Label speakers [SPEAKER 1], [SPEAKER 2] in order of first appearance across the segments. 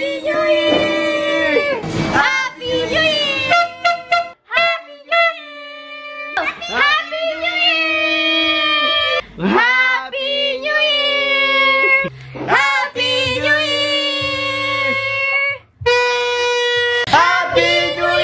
[SPEAKER 1] Happy New Year! Happy New Year! Happy New Year! Happy New Year! Happy New Year! Happy New Year! Happy New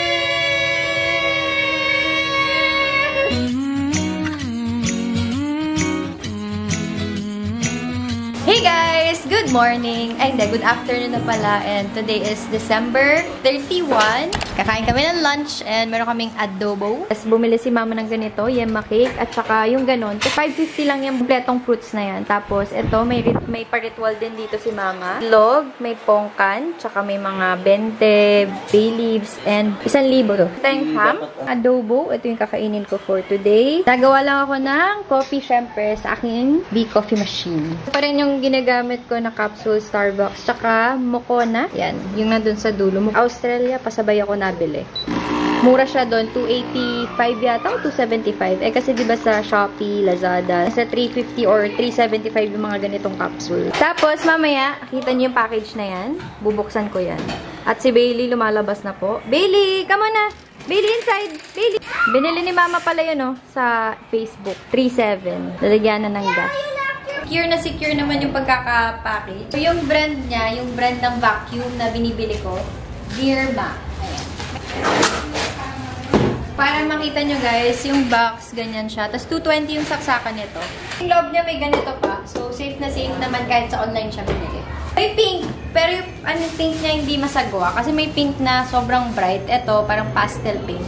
[SPEAKER 1] Year! Hey guys! Good morning! Ay, hindi. Good afternoon na pala. And today is December 31. Kakain kami ng lunch and meron kaming adobo. Tapos bumili si mama ng ganito, yema cake, at saka yung ganon. So, 550 lang yung kompletong fruits na yan. Tapos, ito, may pa-ritual din dito si mama. Log, may pongkan, tsaka may mga bente, bay leaves, and 1,000 to. Ito yung ham, adobo. Ito yung kakainin ko for today. Nagawa lang ako ng coffee, syempre, sa aking B-coffee machine. Ito pa rin yung ginagamit ko na capsule Starbucks, tsaka Moccona. Yan, yung nandun sa dulo. Australia, pasabay ako nabili. Mura siya doon, 285 yata o 275. Eh kasi diba sa Shopee, Lazada, sa 350 or 375 yung mga ganitong capsule. Tapos mamaya, kita niyo yung package na yan. Bubuksan ko yan. At si Bailey lumalabas na po. Bailey, come on na! Bailey inside! Bailey! Binili ni mama pala yun sa Facebook. 3.7. Lalagyan na ng gas. Secure naman yung pagkaka-package. So, yung brand niya, yung brand ng vacuum na binibili ko, Dearma. Ayan. Para makita nyo guys, yung box, ganyan siya. Tapos 220 yung saksakan nito. Yung loob niya may ganito pa. So, safe na safe naman kahit sa online siya binili. May pink. Pero yung pink niya hindi masagwa. Kasi may pink na sobrang bright. Ito, parang pastel pink.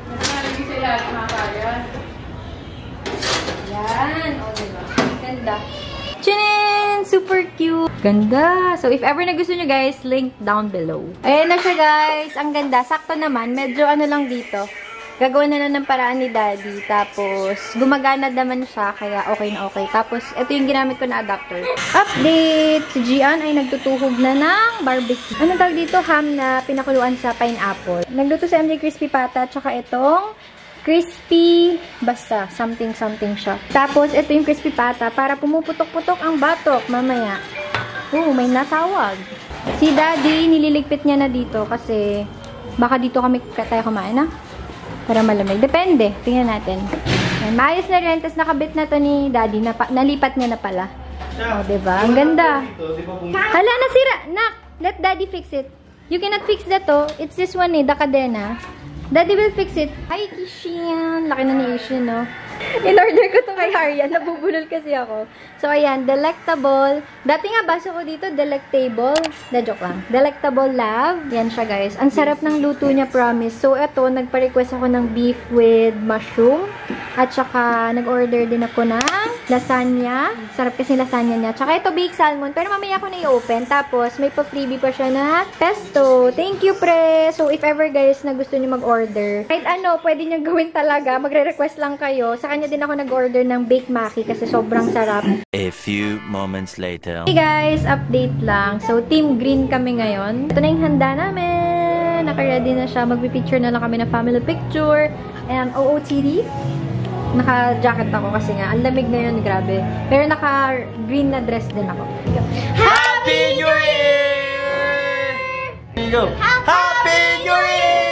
[SPEAKER 1] Yan. O, diba? Ganda. Chinin! Super cute! Ganda! So, if ever na gusto nyo guys, link down below. Ayan na siya guys! Ang ganda. Sakto naman. Medyo ano lang dito. Gagawa na lang ng paraan ni Daddy. Tapos, gumagana naman siya. Kaya okay na okay. Tapos, ito yung ginamit ko na adapter. Update! Si Gian ay nagtutuhog na ng barbecue. Anong tawag dito? Ham na pinakuluan sa pineapple. Nagluto sa MJ Crispy Pata. Tsaka itong crispy, basta, something siya. Tapos, ito yung crispy pata para pumuputok-putok ang batok mamaya. May natawag. Si Daddy, nililigpit niya na dito kasi baka dito kami tayo kumain, para malamig. Depende. Tingnan natin. Ayan, maayos na rin. Tapos nakabit na to ni Daddy. Nalipat niya na pala. Diba? Ang ganda. Hala, nasira. Nak, let Daddy fix it. You cannot fix that It's this one the kadena. Daddy will fix it. Hi, Kishian. Laki na ni Ishin, no? In-order ko to kay Haryan. Nabubulol kasi ako. So, ayan. Delectable. Dati nga, baso ko dito, delectable. Joke lang. Delectable love. Yan siya, guys. Ang sarap ng luto niya, promise. So, eto, nagpa-request ako ng beef with mushroom. At saka, nag-order din ako ng lasagna. Sarap kasi lasagna niya. Tsaka ito, baked salmon. Pero mamaya ako na i-open. Tapos, may pa-freebie pa siya na pesto. Thank you, pre! So, if ever, guys, na gusto niyo mag-order, kahit ano, pwede niyo gawin talaga. Magre-request lang kayo. Sa kanya din ako nag-order ng baked maki kasi sobrang sarap.
[SPEAKER 2] A few moments later.
[SPEAKER 1] Hey guys, update lang. So, team green kami ngayon. Ito na yung handa namin. Naka-ready na siya. Magpipicture na lang kami ng family picture. And OOTD. Naka-jacket ako kasi nga. Ang lamig ngayon, grabe. Pero naka-green na dress din ako.
[SPEAKER 2] Happy New Year! Here you go. Happy New Year!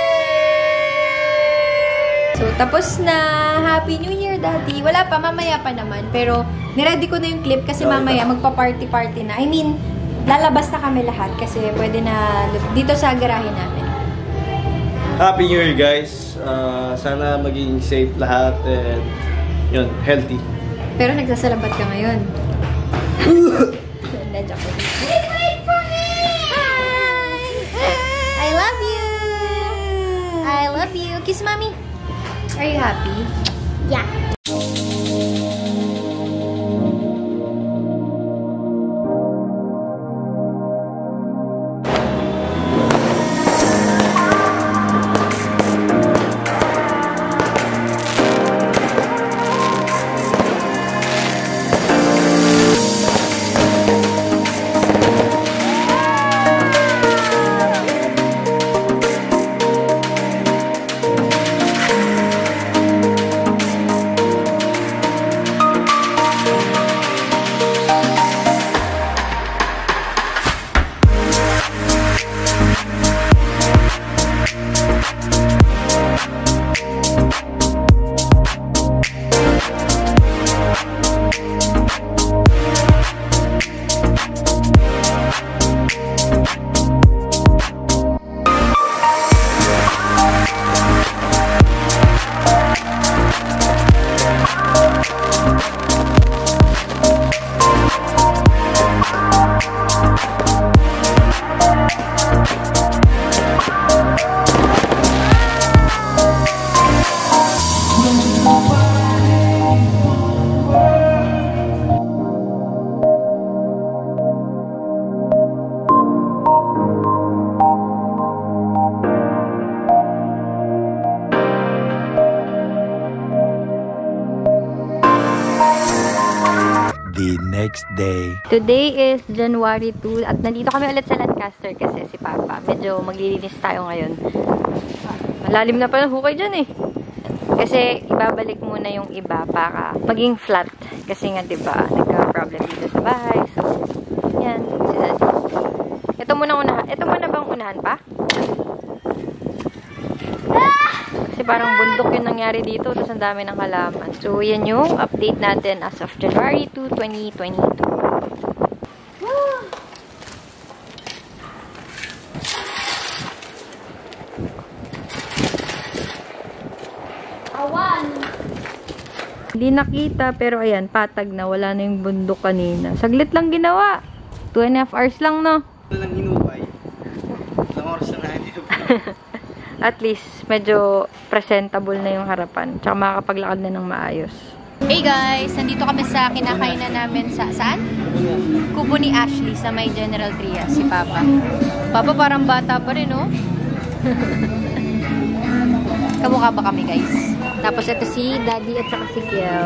[SPEAKER 1] So, tapos na. Happy New Year, Daddy. Wala pa, mamaya pa naman. Pero, niready ko na yung clip kasi mamaya magpa-party-party na. I mean, lalabas na kami lahat kasi pwede na dito sa garahe namin.
[SPEAKER 3] Happy New Year, guys. Sana maging safe lahat and yun, healthy.
[SPEAKER 1] Pero nagsasalabat ka ngayon. Joke. Wait for me! Hi! I love you! I love you. Kiss mommy. Are you happy? Yeah.
[SPEAKER 2] next day.
[SPEAKER 1] Today is January 2 at nandito kami ulit sa Lancaster kasi si Papa. Medyo maglilinis tayo ngayon. Malalim na pala hukay dyan eh. Kasi ibabalik muna yung iba para maging flat. Kasi nga diba, nagka-problem dito sa bahay. So, yan. Ito muna unahan. Ito muna bang unahan pa? Kasi parang bundok yung nangyari dito. Tapos ang dami ng halaman. So, yan yung update natin as of January 2, 2022. Hindi nakita, pero ayan, patag na. Wala na yung bundok kanina. Saglit lang ginawa. 2.5 hours lang, no?
[SPEAKER 3] Ito lang hinupay. Ilang oras na natin.
[SPEAKER 1] At least, medyo presentable na yung harapan. Tsaka makakapaglakad na ng maayos. Hey guys! Nandito kami sa kinakainan namin sa... Saan? Kubo ni Ashley sa may General Trias, si Papa. Papa parang bata pa rin, no? Kamukha ba kami, guys? Tapos ito si Daddy at saka si Kiel.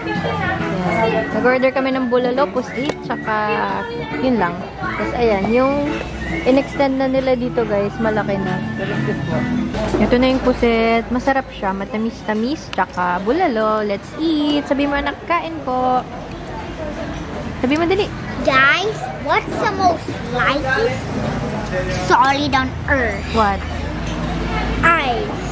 [SPEAKER 1] Nag-order kami ng bulalo, pusit, tsaka yun lang. Tapos ayan, yung in-extend na nila dito guys, malaki na. Ito na yung pusit. Masarap siya, matamis-tamis, tsaka bulalo. Let's eat! Sabi mo, nakain po. Sabi mo, dali.
[SPEAKER 4] Guys, what's the most lightest solid on earth?
[SPEAKER 1] What?
[SPEAKER 4] Ice.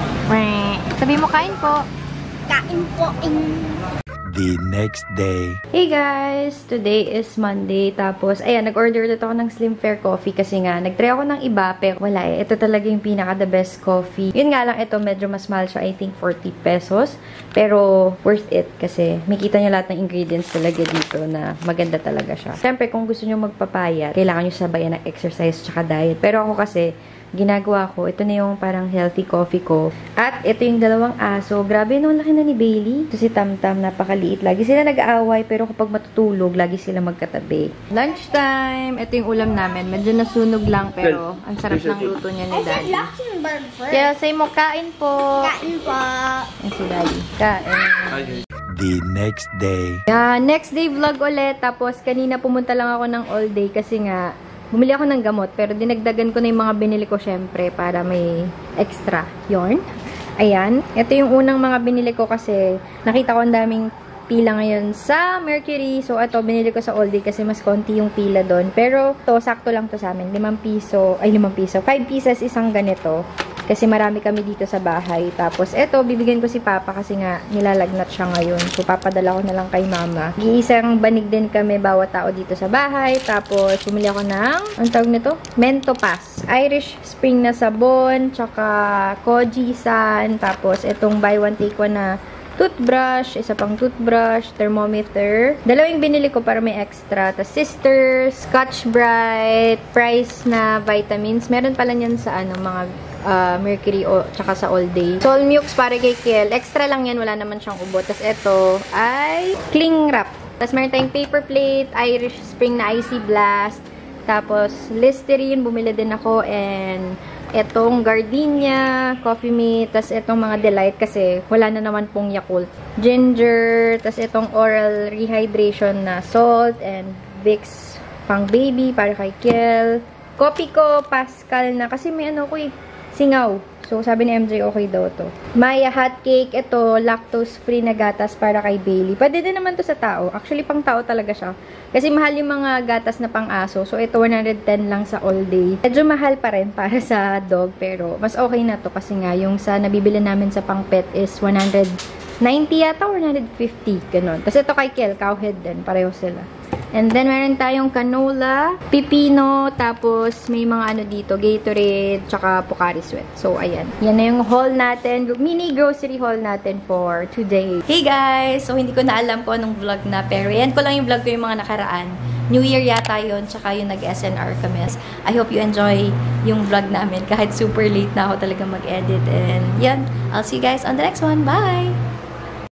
[SPEAKER 1] Sabi mo, kain po.
[SPEAKER 4] Kain po in...
[SPEAKER 2] The next day.
[SPEAKER 1] Hey guys! Today is Monday. Tapos, ayan, nag-order ulit ako ng Slim Fair Coffee kasi nga, nag-try ako ng iba, pero wala eh. Ito talaga yung pinaka-the best coffee. Yun nga lang, ito medyo mas mahal siya. I think 40 pesos. Pero, worth it kasi makita nyo lahat ng ingredients talaga dito na maganda talaga siya. Siyempre, kung gusto nyo magpapayat, kailangan nyo sabayan ng exercise tsaka diet. Pero ako kasi, ginagawa ko, ito na yung parang healthy coffee ko. At ito yung dalawang aso. Grabe, no, laki na ni Bailey. Ito si Tamtam, napakaliit. Lagi sila nag-aaway, pero kapag matutulog, lagi sila magkatabi. Lunchtime! Ito yung ulam namin. Medyo nasunog lang, pero ang sarap ng luto niya ni Daddy.
[SPEAKER 4] Luxembourg first.
[SPEAKER 1] Kaya say mo, kain po!
[SPEAKER 4] Kain po.
[SPEAKER 1] Yan si Daddy. Kain.
[SPEAKER 2] The next day.
[SPEAKER 1] Yeah, next day vlog ulit. Tapos, kanina pumunta lang ako ng all day kasi nga, bumili ako ng gamot, pero dinagdagan ko na yung mga binili ko syempre para may extra yarn. Ayan. Ito yung unang mga binili ko kasi nakita ko ang daming pila ngayon sa Mercury. So, ito, binili ko sa all day kasi mas konti yung pila doon. Pero, to sakto lang to sa amin. 5 piso. 5 pieces isang ganito. Kasi marami kami dito sa bahay. Tapos, eto, bibigyan ko si Papa kasi nga nilalagnat siya ngayon. So, papadala ko na lang kay Mama. Iisang banig din kami bawat tao dito sa bahay. Tapos, bumili ako ng, ang tawag nito? Mento Pass. Irish Spring na sabon, tsaka Koji-san. Tapos, etong buy one take one na toothbrush, isa pang toothbrush, thermometer. Dalawang binili ko para may extra. Tapos Sister, Scotch Brite, Price na vitamins. Meron pala yan sa ano, mga Mercury o tsaka sa all day. Solmux para kay Kiel. Extra lang yan, wala naman siyang ubo. Tapos ito ay cling wrap. Tapos meron tayong paper plate, Irish Spring na Icy Blast. Tapos Listerine, bumili din ako, and etong Gardenia, Coffee Mate, tas etong mga Delight kasi wala na naman pong Yakult. Ginger, tas etong Oral Rehydration na salt, and Vicks pang baby para kay Kiel. Coffee ko, Pascal na, kasi may ano ko singaw. So, sabi ni MJ, okay daw to. Maya hot cake, ito, lactose-free na gatas para kay Bailey. Pwede din naman to sa tao. Actually, pang tao talaga siya. Kasi mahal yung mga gatas na pang aso. So, ito 110 lang sa all day. Medyo mahal pa rin para sa dog. Pero, mas okay na to kasi nga, yung sa nabibili namin sa pang pet is 190 yata or 150. Ganon. Tapos ito kay Kiel, cowhead din. Pareho sila. And then, meron tayong canola, pipino, tapos may mga ano dito, Gatorade, tsaka Pocari Sweat. So, ayan. Yan na yung haul natin, mini grocery haul natin for today. Hey guys! So, hindi ko na alam kung anong vlog na, pero yan ko lang yung vlog ko yung mga nakaraan. New Year yata yun, tsaka yung nag-SNR kami. I hope you enjoy yung vlog namin kahit super late na ako talaga mag-edit. And yan, I'll see you guys on the next one. Bye!